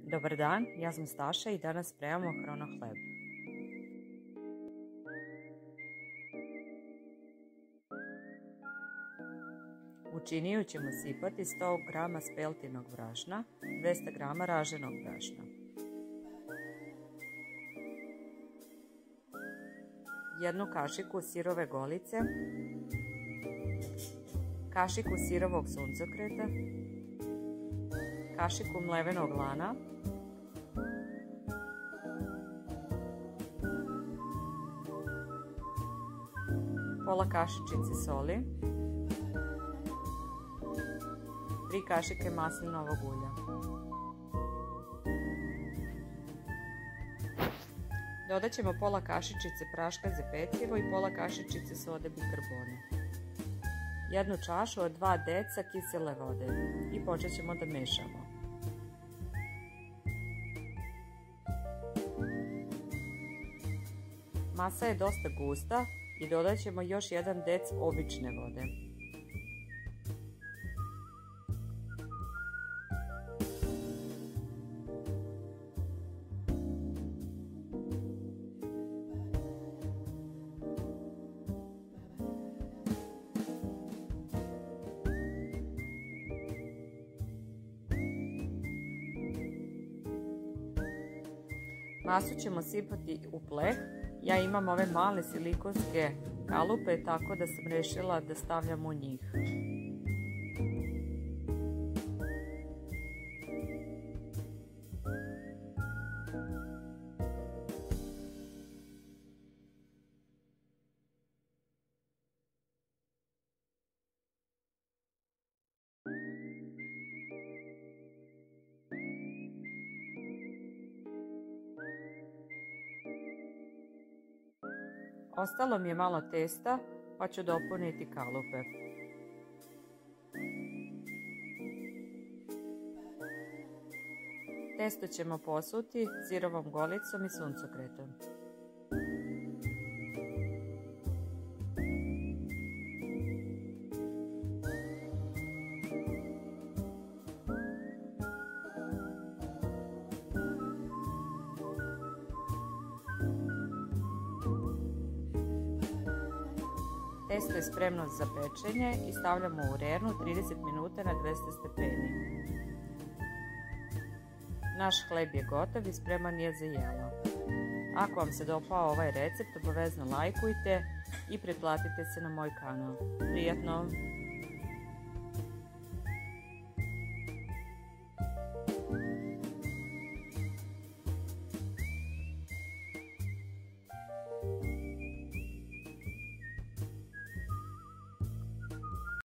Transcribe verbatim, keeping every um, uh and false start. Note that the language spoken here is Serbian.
Dobar dan, ja sam Staša i danas spremamo hrono hleb. U činiju ćemo sipati sto grama speltinog brašna, dvesta grama raženog brašna, jednu kašiku sirove golice, kašiku sirovog suncokreta, kašiku mlevenog lana, pola kašičice soli, tri kašike maslinovog ulja. Dodat ćemo pola kašičice praška za petljivo i pola kašičice sode bikarbone. Jednu čašu od dva deca kisele vode i počet ćemo da mešamo. Masa je dosta gusta i dodat ćemo još jedan dec obične vode. Masu ćemo sipati u pleh. Ja imam ove male silikonske kalupe, tako da sam rešila da stavljam u njih. Ostalo mi je malo testa, pa ću dopuniti kalupe. Testo ćemo posuti sirovom golicom i suncokretom. Testo je spremno za pečenje i stavljamo u urenu trideset minuta na dvesta stepeni. Naš hleb je gotov i spreman je za jelo. Ako vam se dopao ovaj recept, obavezno lajkujte i pretplatite se na moj kanal. Prijatno!